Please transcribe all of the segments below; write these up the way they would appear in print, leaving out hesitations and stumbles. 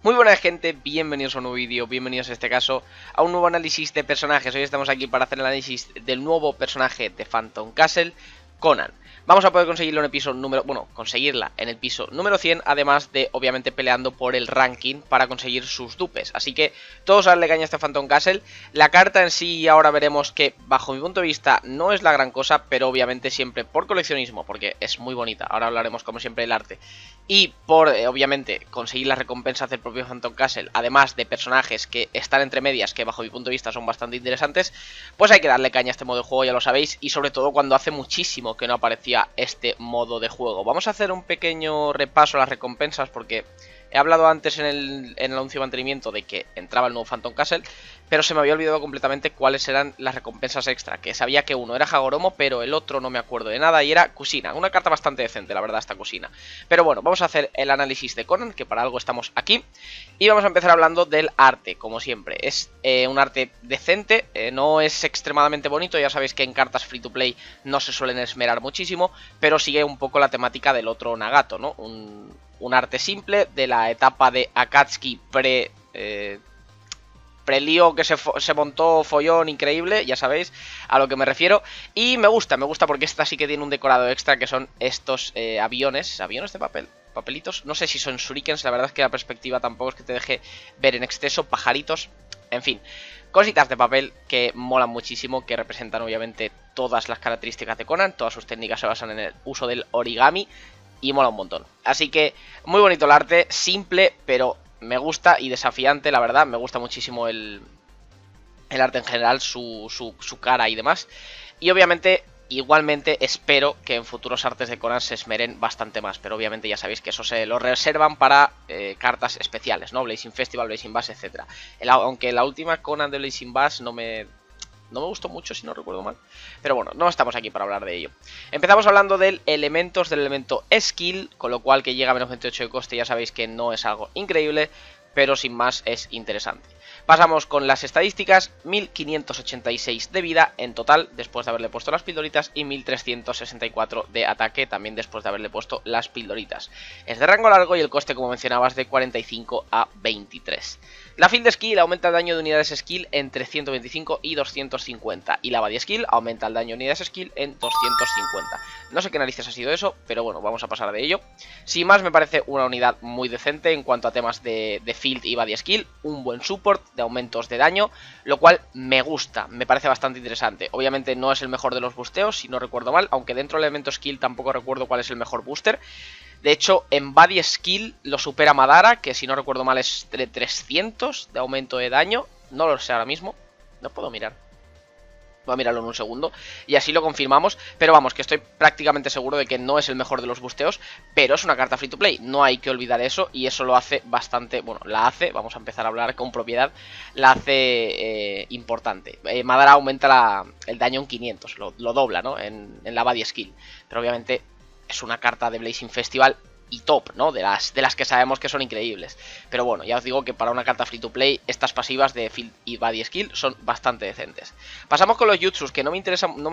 Muy buena gente, bienvenidos a un nuevo vídeo, bienvenidos en este caso a un nuevo análisis de personajes. Hoy estamos aquí para hacer el análisis del nuevo personaje de Phantom Castle, Conan. Vamos a poder conseguirlo en el piso número... Bueno, conseguirla en el piso número 100, además de, obviamente, peleando por el ranking para conseguir sus dupes. Así que todos a darle caña a este Phantom Castle. La carta en sí ahora veremos que, bajo mi punto de vista, no es la gran cosa, pero obviamente siempre por coleccionismo, porque es muy bonita. Ahora hablaremos, como siempre, del arte. Y por, obviamente, conseguir las recompensas del propio Phantom Castle, además de personajes que están entre medias, que bajo mi punto de vista son bastante interesantes, pues hay que darle caña a este modo de juego, ya lo sabéis, y sobre todo cuando hace muchísimo que no aparecía este modo de juego. Vamos a hacer un pequeño repaso a las recompensas porque he hablado antes en el anuncio de mantenimiento de que entraba el nuevo Phantom Castle, pero se me había olvidado completamente cuáles eran las recompensas extra, que sabía que uno era Hagoromo, pero el otro no me acuerdo de nada y era Kushina, una carta bastante decente, la verdad, esta Kushina. Pero bueno, vamos a hacer el análisis de Conan, que para algo estamos aquí, y vamos a empezar hablando del arte, como siempre. Es un arte decente, no es extremadamente bonito, ya sabéis que en cartas free to play no se suelen esmerar muchísimo, pero sigue un poco la temática del otro Nagato, ¿no? Un arte simple de la etapa de Akatsuki pre-lío que se montó follón increíble, ya sabéis a lo que me refiero. Y me gusta porque esta sí que tiene un decorado extra, que son estos aviones de papel, papelitos. No sé si son shurikens, la verdad es que la perspectiva tampoco es que te deje ver en exceso, pajaritos, en fin. Cositas de papel que molan muchísimo, que representan obviamente todas las características de Conan, todas sus técnicas se basan en el uso del origami y mola un montón. Así que muy bonito el arte, simple, pero me gusta y desafiante, la verdad. Me gusta muchísimo el arte en general, su cara y demás. Y obviamente, igualmente, espero que en futuros artes de Conan se esmeren bastante más. Pero obviamente ya sabéis que eso se lo reservan para cartas especiales, ¿no? Blazing Festival, Blazing Bash, etc. Aunque la última Conan de Blazing Bash no me gustó mucho, si no recuerdo mal. Pero bueno, no estamos aquí para hablar de ello. Empezamos hablando del elemento skill, con lo cual que llega a menos 28 de coste, ya sabéis que no es algo increíble, pero sin más es interesante. Pasamos con las estadísticas: 1586 de vida en total, después de haberle puesto las pildoritas, y 1364 de ataque, también después de haberle puesto las pildoritas. Es de rango largo y el coste, como mencionabas, de 45 a 23. La Field Skill aumenta el daño de unidades skill entre 125 y 250. Y la Body Skill aumenta el daño de unidades skill en 250. No sé qué narices ha sido eso, pero bueno, vamos a pasar de ello. Sin más, me parece una unidad muy decente en cuanto a temas de Field y Body Skill. Un buen support de aumentos de daño, lo cual me gusta, me parece bastante interesante. Obviamente no es el mejor de los busteos, si no recuerdo mal, aunque dentro del elemento skill tampoco recuerdo cuál es el mejor booster. De hecho, en Body Skill lo supera Madara, que si no recuerdo mal es de 300 de aumento de daño. No lo sé ahora mismo, no puedo mirar. Voy a mirarlo en un segundo y así lo confirmamos. Pero vamos, que estoy prácticamente seguro de que no es el mejor de los busteos, pero es una carta free to play, no hay que olvidar eso. Y eso lo hace bastante, bueno, la hace, vamos a empezar a hablar con propiedad, la hace importante. Madara aumenta el daño en 500, lo dobla, ¿no? En la Body Skill. Pero obviamente es una carta de Blazing Festival y top, ¿no? De las que sabemos que son increíbles. Pero bueno, ya os digo que para una carta free to play, estas pasivas de Field y Body Skill son bastante decentes. Pasamos con los jutsus, que no me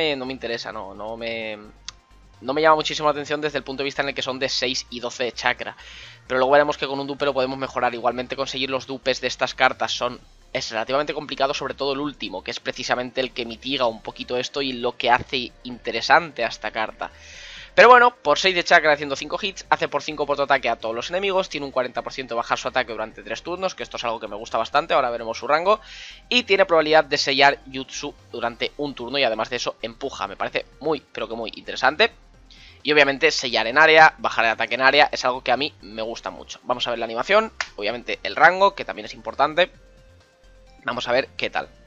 llama muchísimo la atención desde el punto de vista en el que son de 6 y 12 de chakra. Pero luego veremos que con un dupe lo podemos mejorar. Igualmente conseguir los dupes de estas cartas es relativamente complicado, sobre todo el último, que es precisamente el que mitiga un poquito esto y lo que hace interesante a esta carta. Pero bueno, por 6 de chakra haciendo 5 hits, hace por 5 por tu ataque a todos los enemigos, tiene un 40% de bajar su ataque durante 3 turnos, que esto es algo que me gusta bastante, ahora veremos su rango, y tiene probabilidad de sellar jutsu durante un turno y además de eso empuja, me parece muy, pero que muy interesante. Y obviamente sellar en área, bajar el ataque en área, es algo que a mí me gusta mucho. Vamos a ver la animación, obviamente el rango, que también es importante. Vamos a ver qué tal.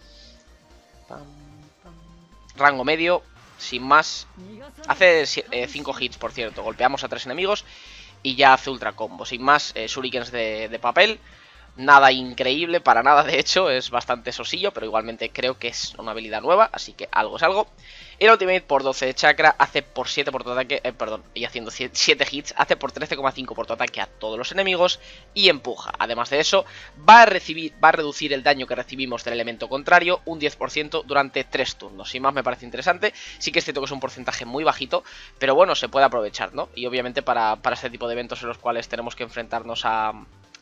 Rango medio. Sin más, hace 5 hits, por cierto. Golpeamos a 3 enemigos y ya hace ultra combo. Sin más, shurikens de papel. Nada increíble, para nada de hecho. Es bastante sosillo, pero igualmente creo que es una habilidad nueva, así que algo es algo. El ultimate por 12 de chakra hace por 7 por tu ataque, y haciendo 7 hits, hace por 13,5 por tu ataque a todos los enemigos y empuja. Además de eso, va a reducir el daño que recibimos del elemento contrario un 10% durante 3 turnos. Sin más, me parece interesante. Sí que es cierto que es un porcentaje muy bajito, pero bueno, se puede aprovechar, ¿no? Y obviamente para este tipo de eventos en los cuales tenemos que enfrentarnos a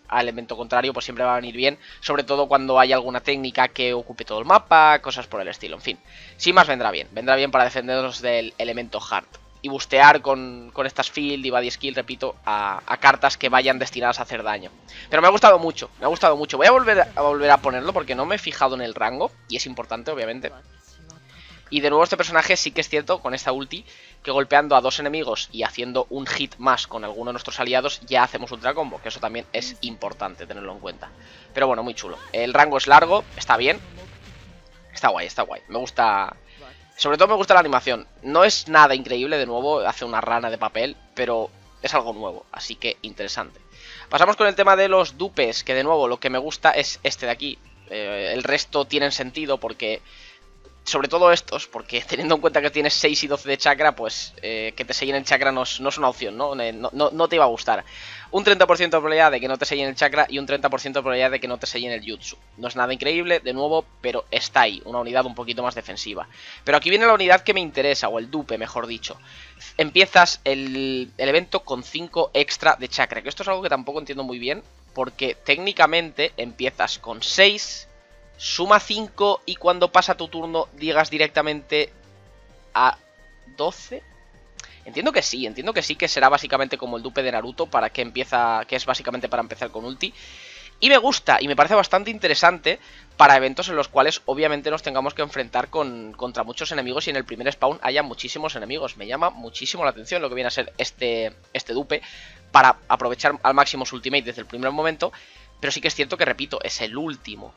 al elemento contrario, pues siempre va a venir bien, sobre todo cuando hay alguna técnica que ocupe todo el mapa, cosas por el estilo, en fin. Sin más vendrá bien para defendernos del elemento hard. Y bustear con estas field y body skill, repito, a cartas que vayan destinadas a hacer daño. Pero me ha gustado mucho, me ha gustado mucho. Voy a volver a ponerlo porque no me he fijado en el rango, y es importante, obviamente. Y de nuevo este personaje sí que es cierto, con esta ulti, que golpeando a 2 enemigos y haciendo un hit más con alguno de nuestros aliados, ya hacemos ultra combo, que eso también es importante tenerlo en cuenta. Pero bueno, muy chulo. El rango es largo, está bien. Está guay, me gusta. Sobre todo me gusta la animación. No es nada increíble, de nuevo, hace una rana de papel, pero es algo nuevo, así que interesante. Pasamos con el tema de los dupes, que de nuevo lo que me gusta es este de aquí. El resto tienen sentido porque... Sobre todo estos, porque teniendo en cuenta que tienes 6 y 12 de chakra, pues que te sellen el chakra no es una opción, ¿no? No te iba a gustar. Un 30% de probabilidad de que no te sellen el chakra y un 30% de probabilidad de que no te sellen el jutsu. No es nada increíble, de nuevo, pero está ahí, una unidad un poquito más defensiva. Pero aquí viene la unidad que me interesa, o el dupe, mejor dicho. Empiezas el evento con 5 extra de chakra, que esto es algo que tampoco entiendo muy bien, porque técnicamente empiezas con 6... Suma 5 y cuando pasa tu turno llegas directamente a 12. Entiendo que sí, que será básicamente como el dupe de Naruto para que que es básicamente para empezar con ulti. Y me gusta, y me parece bastante interesante para eventos en los cuales obviamente nos tengamos que enfrentar contra muchos enemigos y en el primer spawn haya muchísimos enemigos. Me llama muchísimo la atención lo que viene a ser este dupe para aprovechar al máximo su ultimate desde el primer momento. Pero sí que es cierto que, repito, es el último,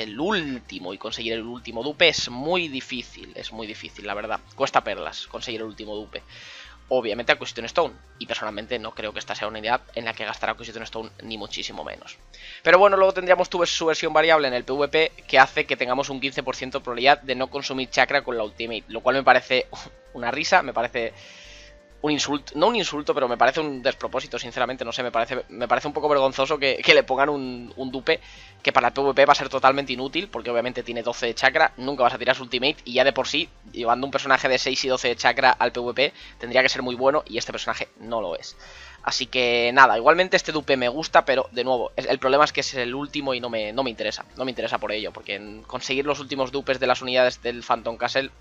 y conseguir el último dupe es muy difícil, la verdad. Cuesta perlas conseguir el último dupe. Obviamente Acquisition Stone, y personalmente no creo que esta sea una unidad en la que gastará Acquisition Stone, ni muchísimo menos. Pero bueno, luego tendríamos su versión variable en el PvP, que hace que tengamos un 15% de probabilidad de no consumir chakra con la ultimate, lo cual me parece una risa, me parece... un insulto, no un insulto, pero me parece un despropósito, sinceramente, no sé, me parece un poco vergonzoso que le pongan un dupe que para el PvP va a ser totalmente inútil, porque obviamente tiene 12 de chakra, nunca vas a tirar su ultimate, y ya de por sí, llevando un personaje de 6 y 12 de chakra al PvP, tendría que ser muy bueno, y este personaje no lo es. Así que nada, igualmente este dupe me gusta, pero de nuevo, el problema es que es el último y no me interesa, por ello, porque conseguir los últimos dupes de las unidades del Phantom Castle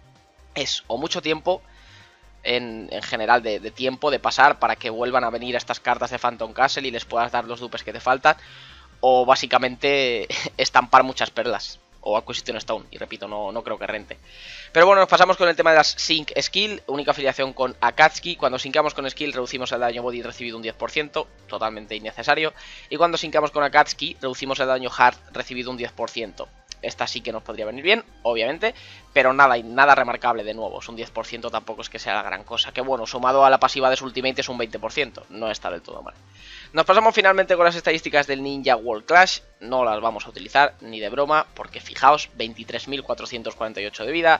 es o mucho tiempo... En general de tiempo de pasar para que vuelvan a venir estas cartas de Phantom Castle y les puedas dar los dupes que te faltan, o básicamente estampar muchas perlas o Acquisition Stone, y repito, no creo que rente. Pero bueno, nos pasamos con el tema de las Sync Skill, única afiliación con Akatsuki. Cuando sincamos con Skill reducimos el daño body recibido un 10%, totalmente innecesario, y cuando sincamos con Akatsuki reducimos el daño hard recibido un 10%. Esta sí que nos podría venir bien, obviamente, pero nada remarcable de nuevo. Es un 10%, tampoco es que sea la gran cosa. Que bueno, sumado a la pasiva de su ultimate es un 20%, no está del todo mal. Nos pasamos finalmente con las estadísticas del Ninja World Clash. No las vamos a utilizar ni de broma, porque fijaos, 23.448 de vida,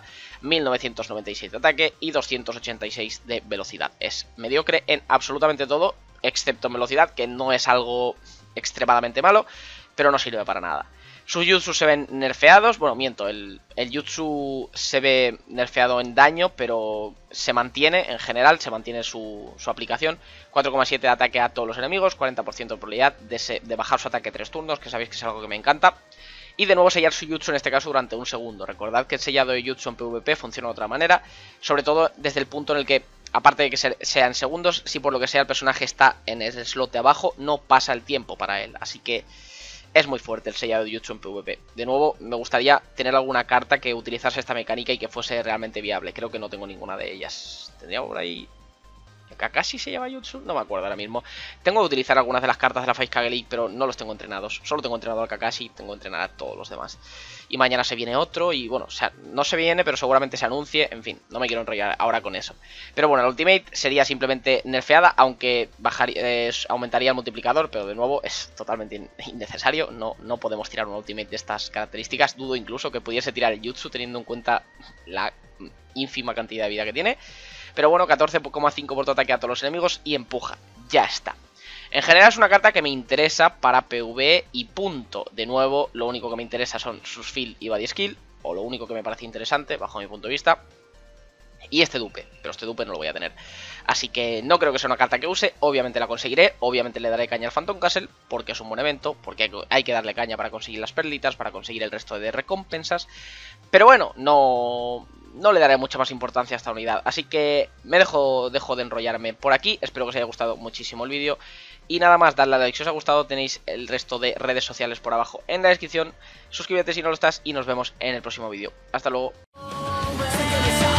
1.996 de ataque y 286 de velocidad. Es mediocre en absolutamente todo, excepto en velocidad, que no es algo extremadamente malo, pero no sirve para nada. Sus jutsu se ven nerfeados, bueno, miento, el jutsu se ve nerfeado en daño, pero se mantiene, en general, se mantiene su aplicación. 4,7 de ataque a todos los enemigos, 40% de probabilidad de bajar su ataque 3 turnos, que sabéis que es algo que me encanta. Y de nuevo sellar su jutsu en este caso durante un segundo. Recordad que el sellado de jutsu en PvP funciona de otra manera, sobre todo desde el punto en el que, aparte de que sean segundos, si por lo que sea el personaje está en el slot de abajo, no pasa el tiempo para él, así que... es muy fuerte el sellado de jutsu en PvP. De nuevo, me gustaría tener alguna carta que utilizase esta mecánica y que fuese realmente viable. Creo que no tengo ninguna de ellas. ¿Tendría por ahí Kakashi se llama jutsu? No me acuerdo ahora mismo. Tengo que utilizar algunas de las cartas de la Face Kage League, pero no los tengo entrenados. Solo tengo entrenado al Kakashi, tengo que entrenar a todos los demás. Y mañana se viene otro y bueno, o sea, no se viene, pero seguramente se anuncie. En fin, no me quiero enrollar ahora con eso. Pero bueno, la ultimate sería simplemente nerfeada, aunque aumentaría el multiplicador, pero de nuevo es totalmente innecesario. No podemos tirar una ultimate de estas características. Dudo incluso que pudiese tirar el jutsu teniendo en cuenta la ínfima cantidad de vida que tiene. Pero bueno, 14,5 por tu ataque a todos los enemigos y empuja. Ya está. En general es una carta que me interesa para PvE y punto. De nuevo, lo único que me interesa son sus field y body skill, o lo único que me parece interesante bajo mi punto de vista. y este dupe, pero este dupe no lo voy a tener. Así que no creo que sea una carta que use, obviamente la conseguiré, obviamente le daré caña al Phantom Castle, porque es un buen evento, porque hay que darle caña para conseguir las perlitas, para conseguir el resto de recompensas. Pero bueno, no le daré mucha más importancia a esta unidad. Así que me dejo de enrollarme por aquí, espero que os haya gustado muchísimo el vídeo. Y nada más, dadle a like si os ha gustado, tenéis el resto de redes sociales por abajo en la descripción. Suscríbete si no lo estás y nos vemos en el próximo vídeo. Hasta luego.